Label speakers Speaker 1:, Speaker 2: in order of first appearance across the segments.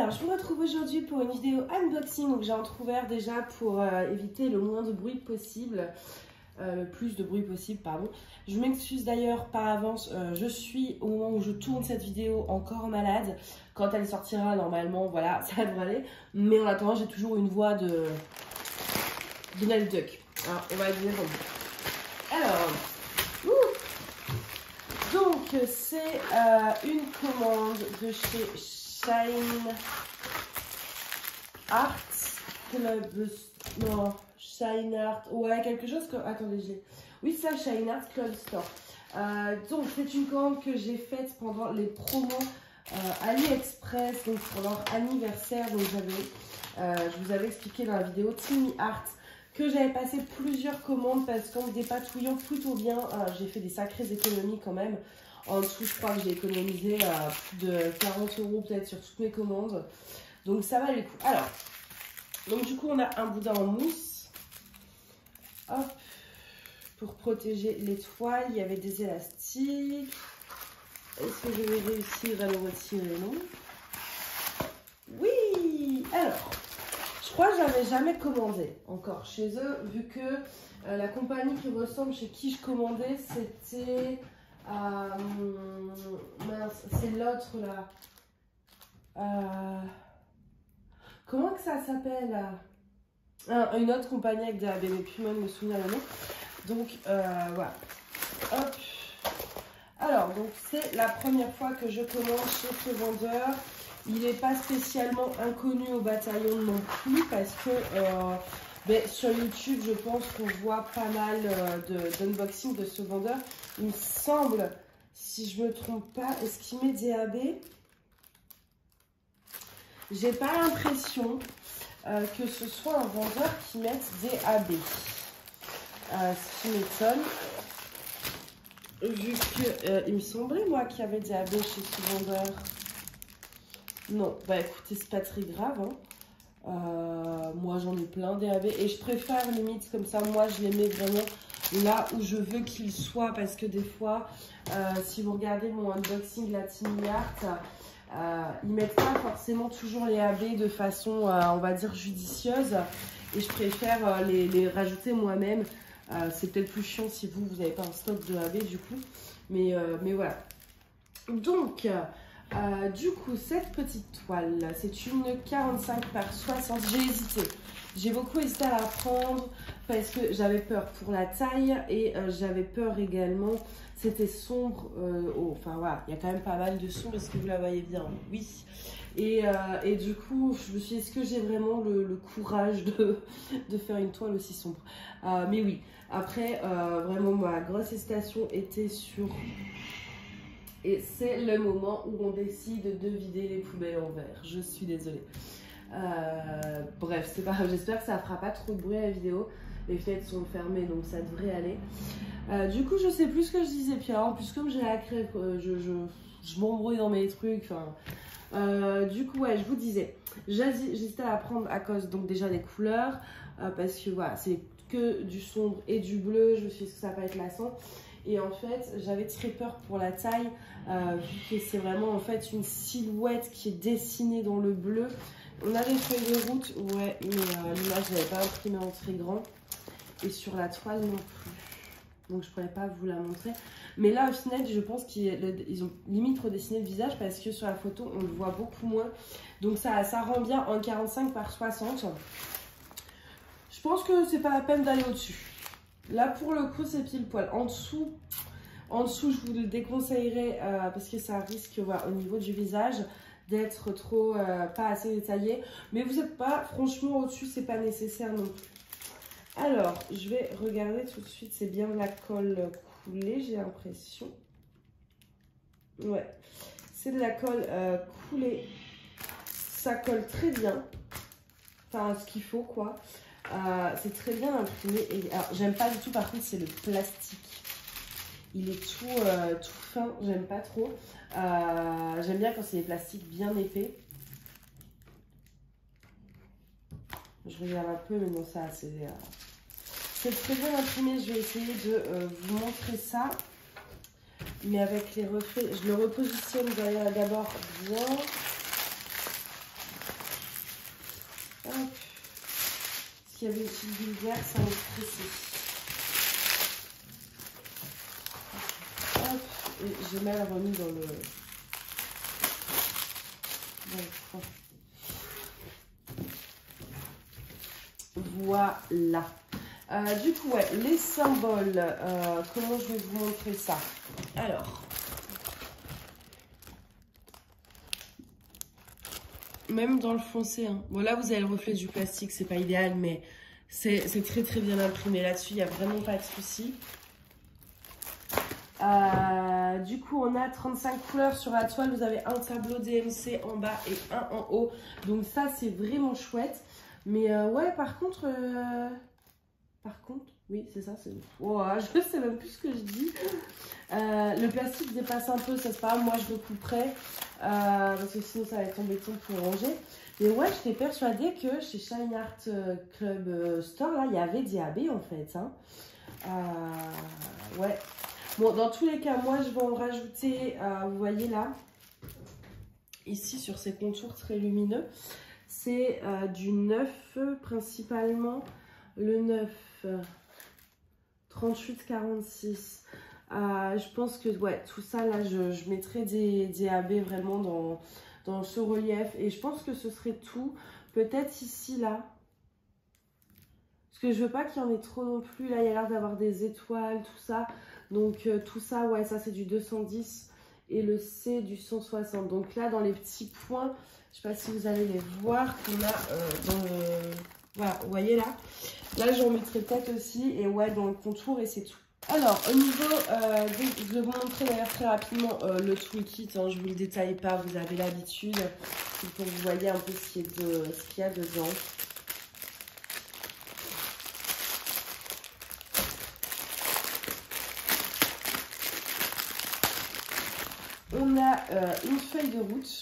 Speaker 1: Alors, je vous retrouve aujourd'hui pour une vidéo unboxing. Donc, j'ai entrouvert déjà pour éviter le moins de bruit possible. Le plus de bruit possible, pardon. Je m'excuse d'ailleurs par avance. Je suis, au moment où je tourne cette vidéo, encore malade. Quand elle sortira, normalement, voilà, ça devrait aller. Mais en attendant, j'ai toujours une voix de Donald Duck. Alors, on va dire... Alors... Donc, c'est une commande de chez Shine Art Club. Non, Shine Art. Ouais, quelque chose comme. Attendez, j'ai. Oui, c'est ça, Shine Art Club Store. Donc, c'est une commande que j'ai faite pendant les promos AliExpress, donc pour leur anniversaire. Donc, je vous avais expliqué dans la vidéo Timmy Art que j'avais passé plusieurs commandes parce qu'en me dépatouillant plutôt bien, j'ai fait des sacrées économies quand même. En dessous, je crois que j'ai économisé plus de 40 € peut-être sur toutes mes commandes. Donc ça va les coups. Alors, donc du coup, on a un boudin en mousse. Hop, pour protéger les toiles, il y avait des élastiques. Est-ce que je vais réussir à le retirer? Non. Oui. Alors, je crois que je n'avais jamais commandé encore chez eux, vu que la compagnie qui ressemble chez qui je commandais, c'était... mince, c'est l'autre là. Comment que ça s'appelle? Une autre compagnie avec des AB, mais plus moi de me souvenir le nom. Donc voilà. Hop. Alors, donc c'est la première fois que je commande chez ce vendeur. Il n'est pas spécialement inconnu au bataillon non plus parce que sur YouTube, je pense qu'on voit pas mal d'unboxing de ce vendeur. Il me semble, si je me trompe pas, est-ce qu'il met des AB? J'ai pas l'impression que ce soit un vendeur qui mette des AB. Ce qui m'étonne. Vu que il me semblait moi qu'il y avait des AB chez ce vendeur. Non, bah écoutez, c'est pas très grave. Hein. Moi j'en ai plein des AB et je préfère limite comme ça. Moi je les mets vraiment là où je veux qu'ils soient parce que des fois, si vous regardez mon unboxing la Timmy Art, ils mettent pas forcément toujours les AB de façon, on va dire, judicieuse et je préfère les rajouter moi-même. C'est peut-être plus chiant si vous n'avez pas un stock de AB du coup, mais voilà. Donc, du coup, cette petite toile, c'est une 45 par 60. J'ai hésité. J'ai beaucoup hésité à la prendre parce que j'avais peur pour la taille et j'avais peur également. C'était sombre. Enfin, voilà, il y a quand même pas mal de sombre. Est-ce que vous la voyez bien? Oui. Et du coup, je me suis dit, est-ce que j'ai vraiment le courage de faire une toile aussi sombre? Mais oui. Après, vraiment, ma grosse hésitation était sur... Et c'est le moment où on décide de vider les poubelles en verre. Je suis désolée. Bref, c'est pas grave. J'espère que ça fera pas trop de bruit à la vidéo. Les fenêtres sont fermées, donc ça devrait aller. Du coup, je sais plus ce que je disais. Puis alors, en plus, comme j'ai la crève, je m'embrouille dans mes trucs. Du coup, ouais, je vous disais, j'hésitais à la prendre à cause donc déjà des couleurs. Parce que voilà, c'est que du sombre et du bleu. Je me suis dit que ça va être lassant. Et en fait, j'avais très peur pour la taille, vu que c'est vraiment en fait une silhouette qui est dessinée dans le bleu. On a des feuilles de route, ouais, mais l'image, je n'avais pas imprimé en très grand. Et sur la toile non plus. Donc je ne pourrais pas vous la montrer. Mais là, au final, je pense qu'ils ont limite redessiné le visage parce que sur la photo, on le voit beaucoup moins. Donc ça rend bien en 45 par 60. Je pense que c'est pas la peine d'aller au-dessus. Là, pour le coup, c'est pile poil. En dessous, je vous le déconseillerais parce que ça risque, voilà, au niveau du visage, d'être trop, pas assez détaillé. Mais vous n'êtes pas, franchement, au-dessus, c'est pas nécessaire non plus. Alors, je vais regarder tout de suite. C'est bien de la colle coulée, j'ai l'impression. Ouais, c'est de la colle coulée. Ça colle très bien. Enfin, ce qu'il faut, quoi. C'est très bien imprimé. Et alors, j'aime pas du tout, par contre, c'est le plastique. Il est tout fin, j'aime pas trop. J'aime bien quand c'est des plastiques bien épais. Je regarde un peu, mais non, ça, c'est très bien imprimé. Je vais essayer de vous montrer ça. Mais avec les reflets, je le repositionne d'abord bien. qu'il y avait aussi du vert, ça m'a stressé. Hop, et j'ai mal remis dans le... Voilà. Du coup, ouais, les symboles. Comment je vais vous montrer ça? Alors, même dans le foncé, hein. Bon, là, vous avez le reflet du plastique, c'est pas idéal, mais c'est très très bien imprimé. Là-dessus, il n'y a vraiment pas de souci. Du coup, on a 35 couleurs sur la toile. Vous avez un tableau DMC en bas et un en haut. Donc ça, c'est vraiment chouette. Mais ouais, par contre, oui, c'est ça. Oh, je sais même plus ce que je dis. Le plastique dépasse un peu, ça c'est pas grave. Moi, je le couperai parce que sinon, ça va être embêtant pour ranger. Mais ouais, j'étais persuadée que chez Shine Art Club Store, là, il y avait DAB en fait. Hein. Ouais. Bon, dans tous les cas, moi, je vais en rajouter, vous voyez là, ici, sur ces contours très lumineux. C'est du 9, principalement, le 9, 38, 46. Je pense que, ouais, tout ça, là, je mettrai des AB vraiment dans ce relief. Et je pense que ce serait tout. Peut-être ici, là. Parce que je veux pas qu'il y en ait trop non plus. Là, il y a l'air d'avoir des étoiles, tout ça. Donc, tout ça, ouais, ça, c'est du 210. Et le C, du 160. Donc là, dans les petits points, je sais pas si vous allez les voir, qu'on a dans le... Voilà, vous voyez là. Là, j'en mettrai peut-être aussi. Et ouais, dans le contour, et c'est tout. Alors, au niveau, je vais vous montrer d'ailleurs très rapidement le toolkit. Hein, je ne vous le détaille pas, vous avez l'habitude. C'est pour que vous voyez un peu ce qu'il y a dedans. On a une feuille de route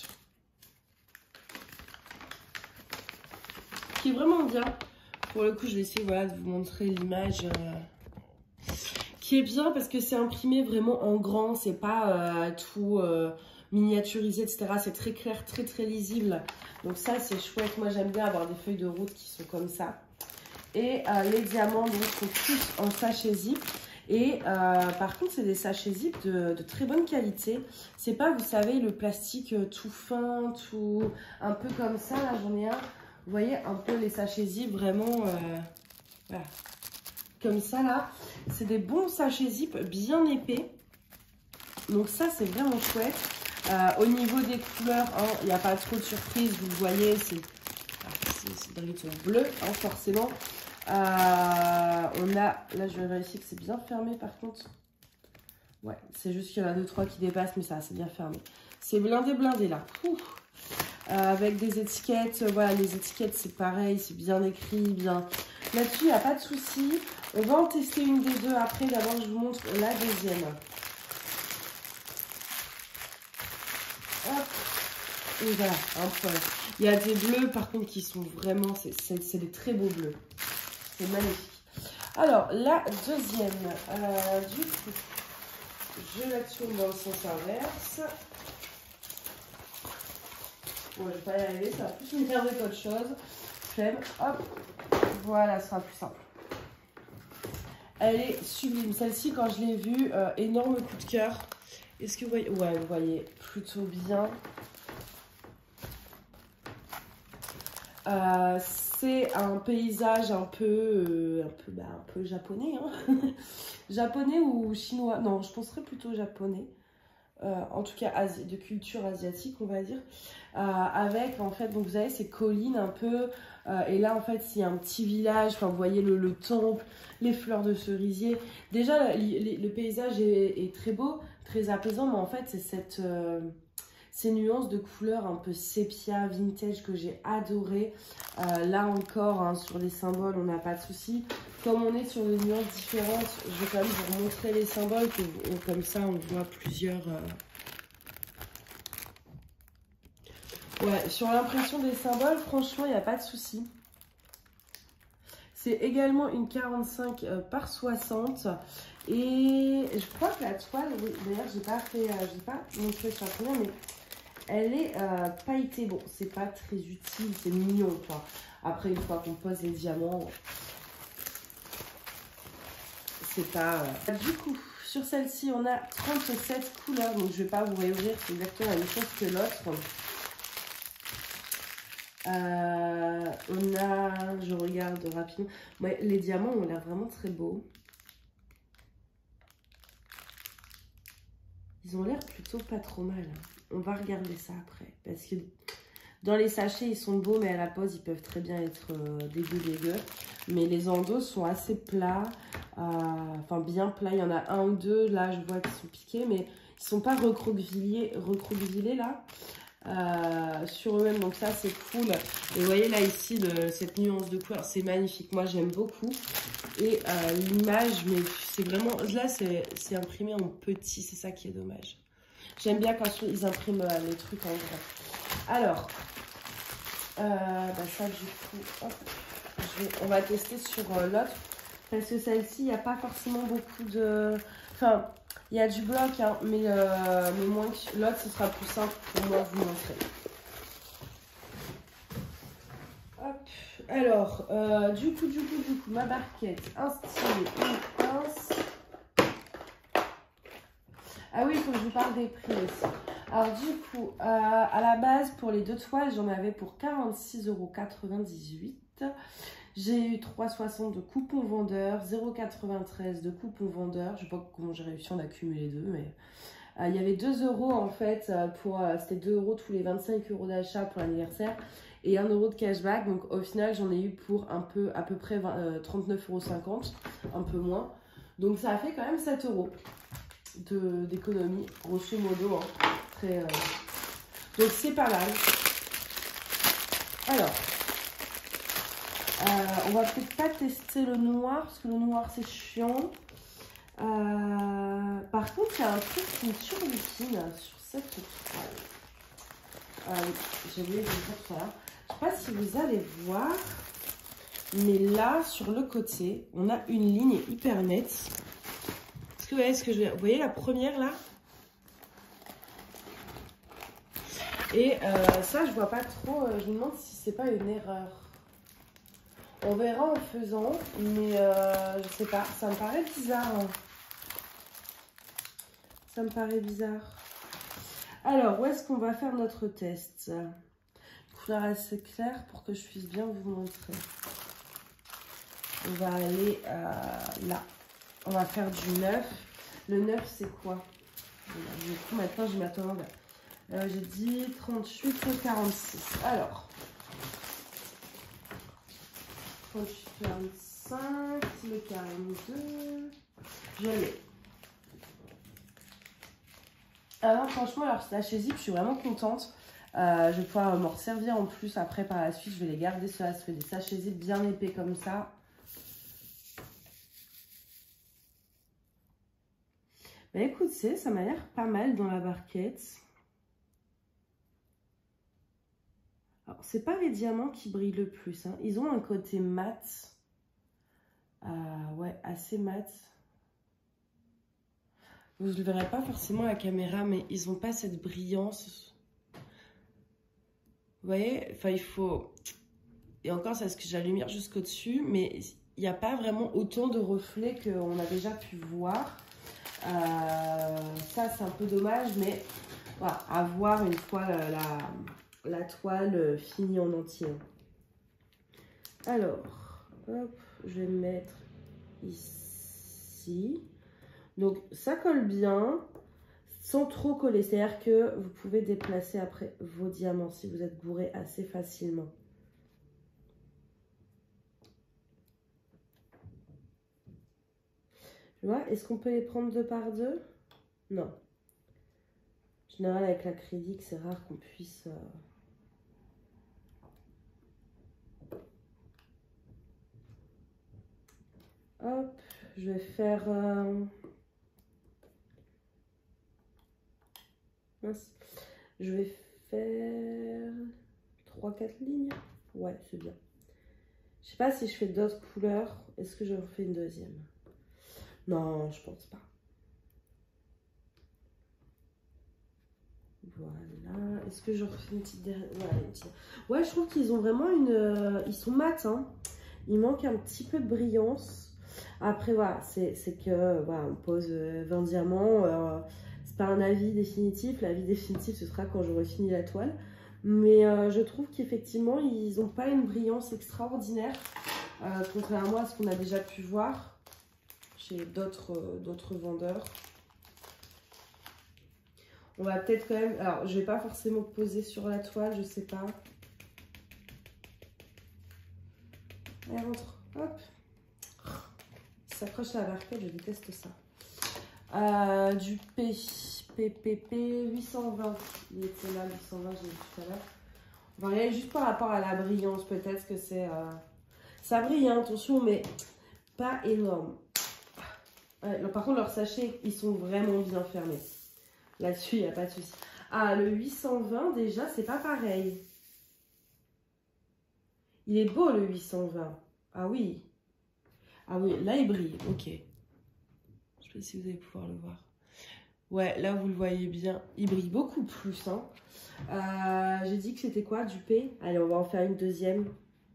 Speaker 1: qui est vraiment bien. Pour le coup, je vais essayer voilà, de vous montrer l'image qui est bien parce que c'est imprimé vraiment en grand. C'est pas tout miniaturisé, etc. C'est très clair, très très lisible. Donc ça, c'est chouette. Moi, j'aime bien avoir des feuilles de route qui sont comme ça. Et les diamants donc, sont tous en sachet zip. Et par contre, c'est des sachets zip de très bonne qualité. C'est pas, vous savez, le plastique tout fin, tout un peu comme ça. Là, j'en ai un. Vous voyez un peu les sachets zip vraiment voilà, comme ça là. C'est des bons sachets zip bien épais. Donc ça, c'est vraiment chouette. Au niveau des couleurs, hein, il n'y a pas trop de surprise. Vous voyez, c'est dans les tons bleus, hein, forcément. On a, là je vais vérifier que c'est bien fermé par contre. Ouais, c'est juste qu'il y en a 2-3 qui dépassent, mais ça c'est bien fermé. C'est blindé là. Avec des étiquettes, voilà, les étiquettes c'est pareil, c'est bien écrit, bien. Là-dessus, il n'y a pas de souci. On va en tester une des deux après. D'abord, je vous montre la deuxième. Hop. Et voilà, un peu. Il y a des bleus par contre qui sont vraiment, c'est des très beaux bleus. C'est magnifique. Alors, la deuxième, du coup, je la tourne dans le sens inverse. Bon, je vais pas y arriver, ça va plus m'énerver qu'autre chose. Flemme, hop, voilà, ce sera plus simple. Elle est sublime. Celle-ci, quand je l'ai vue, énorme coup de cœur. Est-ce que vous voyez? Ouais, vous voyez plutôt bien. C'est un paysage un peu japonais, hein. Japonais ou chinois? Non, je penserais plutôt japonais. En tout cas de culture asiatique, on va dire. Avec en fait, donc vous savez, ces collines un peu. Et là, en fait, il y a un petit village. Enfin, vous voyez le temple, les fleurs de cerisier. Déjà, le paysage est très beau, très apaisant, mais en fait, c'est ces nuances de couleurs un peu sépia, vintage que j'ai adoré. Là encore, hein, sur les symboles, on n'a pas de souci. Comme on est sur des nuances différentes, je vais quand même vous montrer les symboles. Comme ça, on voit plusieurs... Ouais, sur l'impression des symboles, franchement, il n'y a pas de souci. C'est également une 45 par 60. Et je crois que la toile, oui, d'ailleurs, j'ai pas montré sur la première, mais Elle est pailletée. Bon, c'est pas très utile, c'est mignon, quoi. Après, une fois qu'on pose les diamants, c'est pas... Du coup, sur celle-ci, on a 37 couleurs. Donc, je vais pas vous réouvrir, c'est exactement la même chose que l'autre. On a... Je regarde rapidement. Ouais, les diamants ont l'air vraiment très beaux. Ils ont l'air plutôt pas trop mal. On va regarder ça après. Parce que dans les sachets, ils sont beaux, mais à la pose, ils peuvent très bien être dégueux. Mais les endos sont assez plats. Enfin, bien plats. Il y en a un ou deux. Là, je vois qu'ils sont piqués, mais ils sont pas recroquevillés là. Sur eux-mêmes. Donc ça, c'est cool. Et vous voyez là, ici, cette nuance de couleur, c'est magnifique. Moi, j'aime beaucoup. Et l'image, mais c'est vraiment... Là, c'est imprimé en petit. C'est ça qui est dommage. J'aime bien quand ils impriment les trucs en grand. Alors, ça, du coup, hop, on va tester sur l'autre. Parce que celle-ci, il n'y a pas forcément beaucoup de... Enfin, il y a du bloc, hein, mais moins que l'autre, ce sera plus simple pour moi de vous montrer. Hop. Alors, du coup, ma barquette, un stylet, une pince. Ah oui, il faut que je vous parle des prix aussi. Alors du coup, à la base, pour les deux toiles, j'en avais pour 46,98 €. J'ai eu 3,60 € de coupon vendeur, 0,93 € de coupon vendeur. Je ne sais pas comment j'ai réussi à en accumuler deux, mais... il y avait 2 € en fait, c'était 2 € tous les 25 € d'achat pour l'anniversaire et 1 € de cashback. Donc au final, j'en ai eu pour à peu près 39,50 €, un peu moins. Donc ça a fait quand même 7 € d'économie, grosso modo. Hein. Donc c'est pas mal. Alors, on va peut-être pas tester le noir, parce que le noir c'est chiant. Par contre, il y a un truc qui me turbutine sur cette toile. J'ai oublié de vous dire tout à l'heure. Je sais pas si vous allez voir, mais là, sur le côté, on a une ligne hyper nette. Est-ce que vous voyez ce que je veux dire? Vous voyez la première là? Et ça, je vois pas trop. Je me demande si c'est pas une erreur. On verra en faisant, mais je sais pas. Ça me paraît bizarre. Hein. Ça me paraît bizarre. Alors, où est-ce qu'on va faire notre test? Couleur assez claire pour que je puisse bien vous montrer. On va aller là. On va faire du 9. Le 9, c'est quoi? Du coup, maintenant, je m'attends. J'ai dit 38 et 46. Alors, 38, 45, le 42. Je l'ai. Alors, franchement, alors sachet zip, je suis vraiment contente. Je vais pouvoir m'en resservir en plus après par la suite. Je vais les garder sur la suite. Des sachets zip bien épais comme ça. Bah écoutez, ça m'a l'air pas mal dans la barquette. Alors, c'est pas les diamants qui brillent le plus. Hein. Ils ont un côté mat. Ouais, assez mat. Vous ne le verrez pas forcément à la caméra, mais ils n'ont pas cette brillance. Vous voyez, enfin, il faut... Et encore, c'est parce que j'ai la lumière jusqu'au-dessus, mais il n'y a pas vraiment autant de reflets qu'on a déjà pu voir. Ça, c'est un peu dommage, mais voilà, à voir une fois la toile finie en entier. Alors, hop, je vais me mettre ici. Donc, ça colle bien, sans trop coller. C'est-à-dire que vous pouvez déplacer après vos diamants si vous êtes bourré assez facilement. Tu vois, est-ce qu'on peut les prendre deux par deux? Non. En général, avec l'acrylique, c'est rare qu'on puisse... Hop, je vais faire... Je vais faire 3-4 lignes. Ouais, c'est bien. Je sais pas si je fais d'autres couleurs. Est-ce que je refais une deuxième? Non, je pense pas. Voilà. Est-ce que je refais une petite dernière? Voilà, une petite... Ouais, je trouve qu'ils ont vraiment une... Ils sont mat, hein. Il manque un petit peu de brillance. Après, voilà, c'est que... Voilà, on pose 20 diamants. C'est pas un avis définitif. L'avis définitif, ce sera quand j'aurai fini la toile. Mais je trouve qu'effectivement, ils n'ont pas une brillance extraordinaire. Contrairement à ce qu'on a déjà pu voir chez d'autres vendeurs. On va peut-être quand même... Alors, je vais pas forcément poser sur la toile, je sais pas. Elle rentre. Hop. Ça s'accroche à la barquette, je déteste ça. Du PPP 820. Il était là, 820, j'ai vu tout à l'heure. On va regarder juste par rapport à la brillance. Peut-être que c'est... Ça brille, hein, attention, mais pas énorme. Ouais, par contre, leurs sachets, ils sont vraiment bien fermés. Là-dessus, il n'y a pas de souci. Ah, le 820, déjà, c'est pas pareil. Il est beau, le 820. Ah oui. Ah oui, là, il brille. Ok. Je sais pas si vous allez pouvoir le voir. Ouais, là, vous le voyez bien. Il brille beaucoup plus. Hein. J'ai dit que c'était quoi, du P? Allez, on va en faire une deuxième.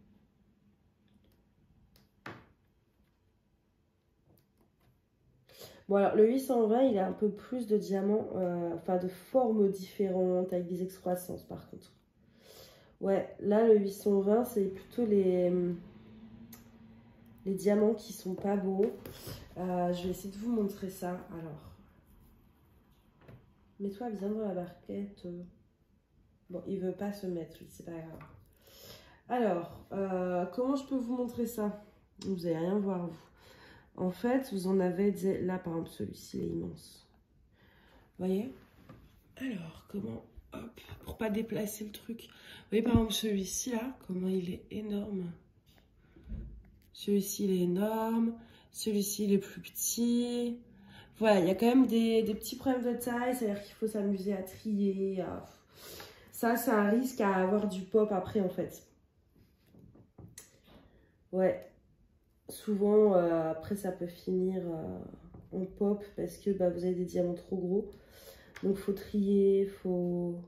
Speaker 1: Bon, alors, le 820, il a un peu plus de diamants, enfin, de formes différentes, avec des excroissances, par contre. Ouais, là, le 820, c'est plutôt les diamants qui sont pas beaux. Je vais essayer de vous montrer ça. Alors, mets-toi bien dans la barquette. Bon, il veut pas se mettre, lui, c'est pas grave. Alors, comment je peux vous montrer ça? Vous allez rien voir, vous. En fait, vous en avez des... Là, par exemple, celui-ci, il est immense. Vous voyez? Alors, comment... Hop, pour pas déplacer le truc. Vous voyez, par exemple, celui-ci, là, comment il est énorme. Celui-ci, il est énorme. Celui-ci, il est plus petit. Voilà, il y a quand même des petits problèmes de taille. C'est-à-dire qu'il faut s'amuser à trier. Ça, c'est un risque à avoir du pop après, en fait. Ouais. Souvent, après, ça peut finir en pop parce que bah, vous avez des diamants trop gros. Donc, il faut trier, faut...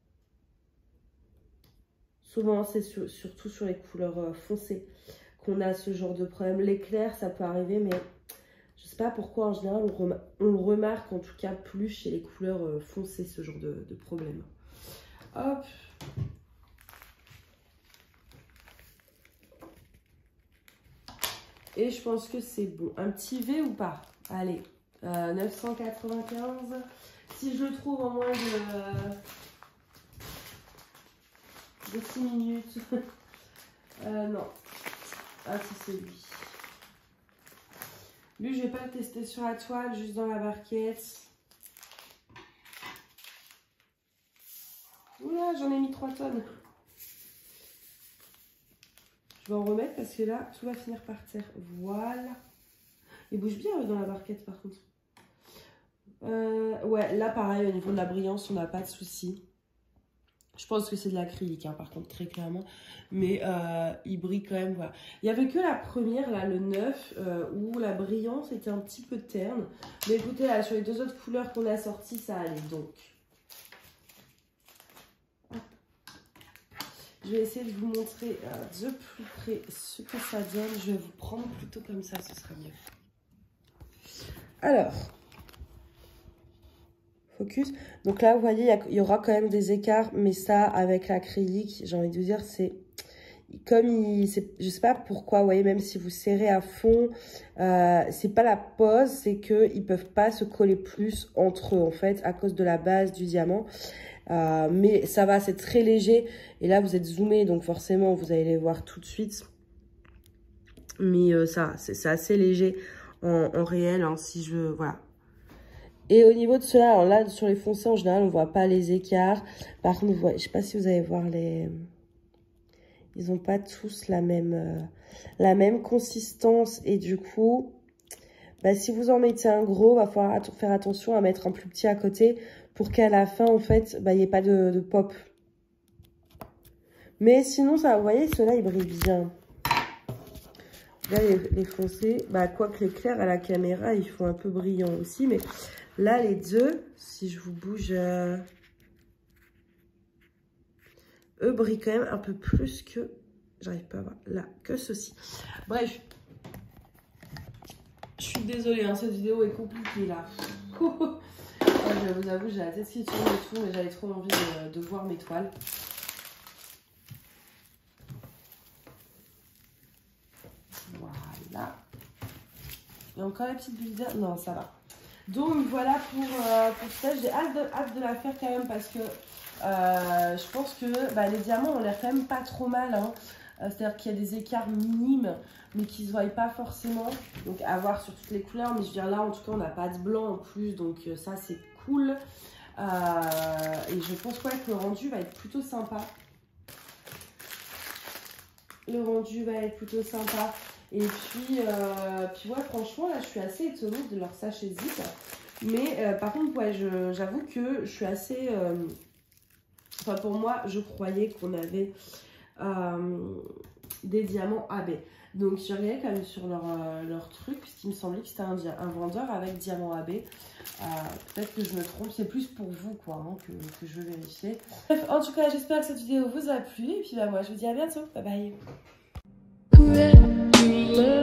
Speaker 1: Souvent, c'est surtout sur les couleurs foncées qu'on a ce genre de problème. L'éclair, ça peut arriver, mais je sais pas pourquoi, en général, on le remarque en tout cas plus chez les couleurs foncées, ce genre de problème. Hop. Et je pense que c'est bon. Un petit V ou pas? Allez, 995. Si je le trouve en moins de 6 minutes. Non. Ah, si c'est lui. Lui, je vais pas le tester sur la toile, juste dans la barquette. Oula, j'en ai mis 3 tonnes. Je vais en remettre parce que là, tout va finir par terre. Voilà. Il bouge bien dans la barquette, par contre. Ouais, là, pareil, au niveau de la brillance, on n'a pas de souci. Je pense que c'est de l'acrylique, hein, par contre, très clairement. Mais il brille quand même, voilà. Il n'y avait que la première, là, le 9, où la brillance était un petit peu terne. Mais écoutez, là, sur les deux autres couleurs qu'on a sorties, ça allait, donc. Je vais essayer de vous montrer de plus près ce que ça donne. Je vais vous prendre plutôt comme ça, ce sera mieux. Alors, focus. Donc là, vous voyez, il y aura quand même des écarts, mais ça, avec l'acrylique, j'ai envie de vous dire, c'est comme je sais pas pourquoi, vous voyez, même si vous serrez à fond, c'est pas la pose, c'est qu'ils peuvent pas se coller plus entre eux, en fait, à cause de la base du diamant. Mais ça va, c'est très léger. Et là, vous êtes zoomé, donc forcément, vous allez les voir tout de suite. Mais ça, c'est assez léger en réel, hein, si je... Voilà. Et au niveau de cela, alors là, sur les foncés, en général, on ne voit pas les écarts. Par contre, je ne sais pas si vous allez voir les... Ils n'ont pas tous la même consistance. Et du coup, bah, si vous en mettez un gros, il va falloir faire attention à mettre un plus petit à côté pour qu'à la fin, en fait, bah, il n'y ait pas de pop. Mais sinon, ça, vous voyez, ceux-là, ils brillent bien. Là, les foncés, bah, quoique les clairs à la caméra, ils font un peu brillant aussi. Mais là, les deux, si je vous bouge eux brillent quand même un peu plus que... J'arrive pas à voir là, que ceci. Bref. Je suis désolée, hein, cette vidéo est compliquée là. Je vous avoue, j'ai la tête qui tourne et tout, mais j'avais trop envie de voir mes toiles. Voilà. Il y a encore la petite bulle d'air. Non, ça va. Donc voilà pour ça. J'ai hâte de la faire quand même parce que je pense que les diamants ont l'air quand même pas trop mal. Hein. C'est-à-dire qu'il y a des écarts minimes, mais qui ne se voient pas forcément. Donc à voir sur toutes les couleurs. Mais je veux dire là, en tout cas, on n'a pas de blanc en plus. Donc ça, c'est cool. Et je pense que le rendu va être plutôt sympa. Le rendu va être plutôt sympa. Et puis ouais, franchement, là, je suis assez étonnée de leur sachet zip. Mais par contre, ouais, j'avoue que je suis assez... Enfin, pour moi, je croyais qu'on avait des diamants AB. Donc, je regardais quand même sur leur truc, puisqu'il me semblait que c'était un vendeur avec diamants AB. Peut-être que je me trompe, c'est plus pour vous, quoi, hein, que je veux vérifier. Bref, en tout cas, j'espère que cette vidéo vous a plu. Et puis, moi, je vous dis à bientôt. Bye bye.